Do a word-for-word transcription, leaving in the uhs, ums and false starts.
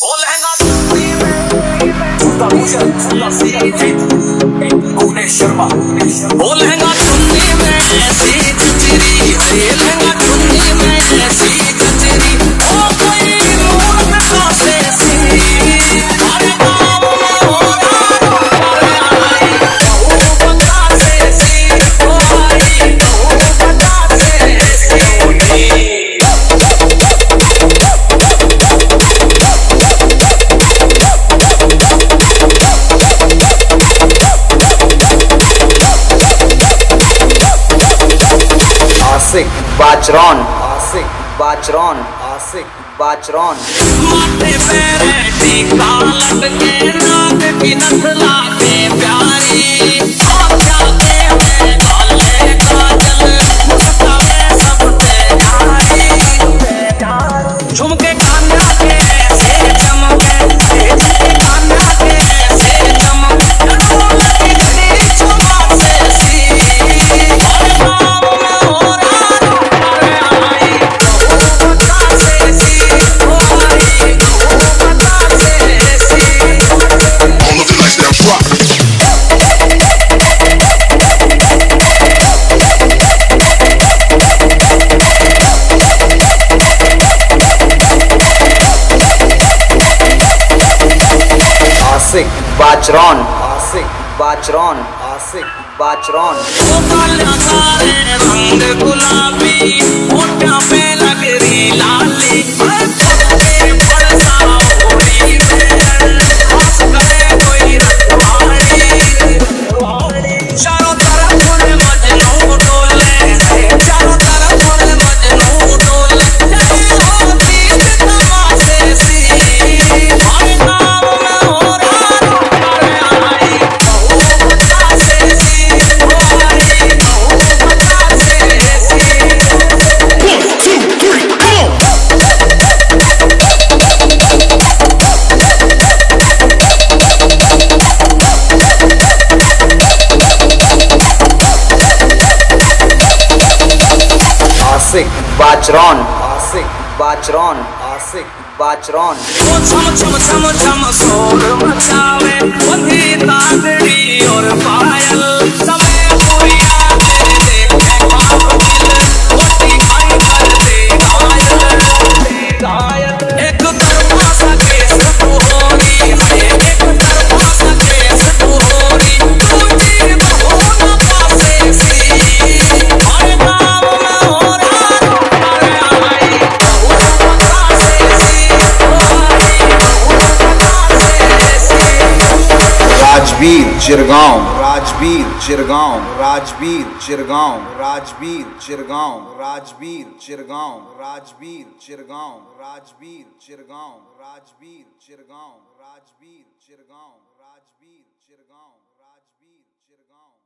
ओ लहंगा चुन्नी में छुट्टा भूषण छुट्टा शर्मा ओ लहंगा चुन्नी में ऐसी चचरी अरे लहंगा चुन्नी में ऐसी चचरी ओ कोई मूरत कासे सी अरे गाँव में हो रहा आई कहूँ बंगा से सी ओ आई कहूँ बंगा से सी आशिक बाचरौन आशिक बाचरौन आशिक बाचरौन माथे पे टीका लटके नाक की नथला के प्यारी आँखों के में काले काजल मुस्काने सबसे प्यारी झुमके कान्हा के ऐसे चमके झुमके कान्हा के ऐसे चमके ढोल की घड़ी चुमा से सी और गाँव में हो आशिक बाचरौन आशिक बाचरौन आशिक बाचरौन रंग गुलाबी होठों पे लग रही लाली चारों तरफ मुझे मजनू डोले चारों तरफ मुझे मजनू डोले होती तमाशे सी हर गाँव में हो रहा आई कहूँ बंगा से सी हो आई कहूँ बंगा से सी One, two, three, come on! आशिक बाचरौन आशिक बाचरौन आशिक बाचरौन वो छम छम छम छम शोर मचावे बंधी तागड़ी और पायल समय पूरिया तेरे देखे ख्वाब दिल रोटी खाई कर दे घायल घायल एक तरफा सा केस तू हो रही है एक तरफा सा केस तू हो रही दूजी बहू न पासे सी हर गाँव में हो रहा आई कहूँ बंगा से सी हो आई कहूँ बंगा से सी राजवीर चिरगांव राजवीर चिरगांव राजवीर चिरगांव राजवीर चिरगांव राजवीर चिरगांव राजवीर चिरगांव राजवीर चिरगांव राजवीर चिरगांव राजवीर चिरगांव राजवीर चिरगांव राजवीर चिरगांव